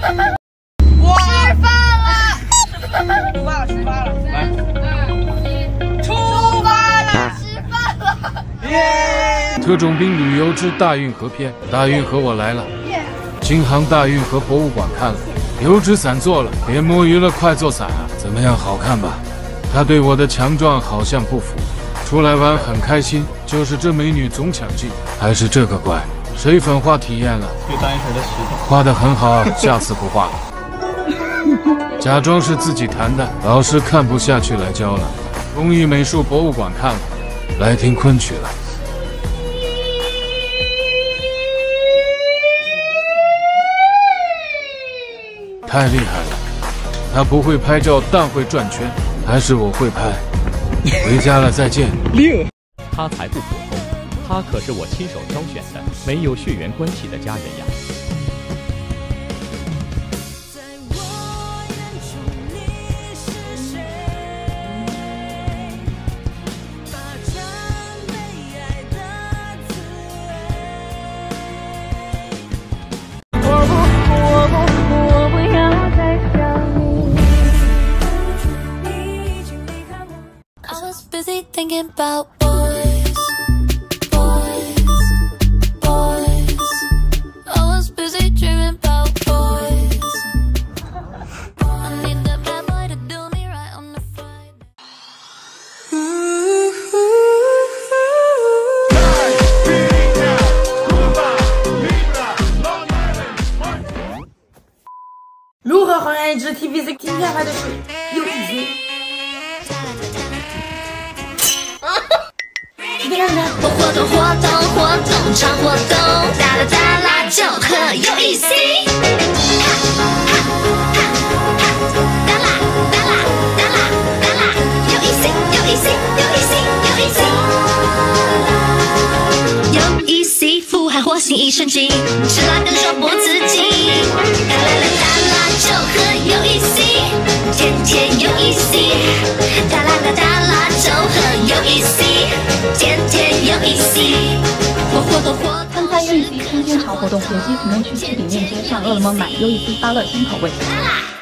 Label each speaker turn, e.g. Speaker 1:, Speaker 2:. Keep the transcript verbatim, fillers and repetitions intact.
Speaker 1: 我吃饭了，出发了，出发了，来，出发了，吃饭了，耶！
Speaker 2: 特种兵旅游之大运河篇，大运河我来了，京杭大运河博物馆看了，油纸伞做了，别摸鱼了，快做伞啊！怎么样，好看吧？他对我的强壮好像不服，出来玩很开心，就是这美女总抢镜，还是这个怪。水粉画体验了，
Speaker 3: 又当一盆的石头，
Speaker 2: 画得很好，下次不画了。假装是自己弹的，老师看不下去来教了。工艺美术博物馆看了，来听昆曲了。太厉害了，他不会拍照，但会转圈，还是我会拍。回家了，再见。
Speaker 3: 六，
Speaker 4: 他才不普通，他可是我亲手挑选的，没有血缘关系的家人呀。
Speaker 5: Thinking about boys, boys, boys. I was busy dreaming about boys. I need that bad boy to do me right on the Friday.
Speaker 1: 如何衡量一只 T P C 今天拍的是有意思？
Speaker 5: 我活动活动活动常活动，哒啦哒啦就很有意思。哒啦哒啦哒啦哒啦，有意思有意思有意思有意思。有意思，腹海火星一神经，吃辣更爽脖子紧。哒啦啦哒啦就很有意思，天天有意思。哒啦啦哒啦就很有意思。天天有意思，我活动活动。
Speaker 6: 参加优意 C 春鲜潮活动，点击评论区置顶链接上饿了么买优意 C 芭乐新口味。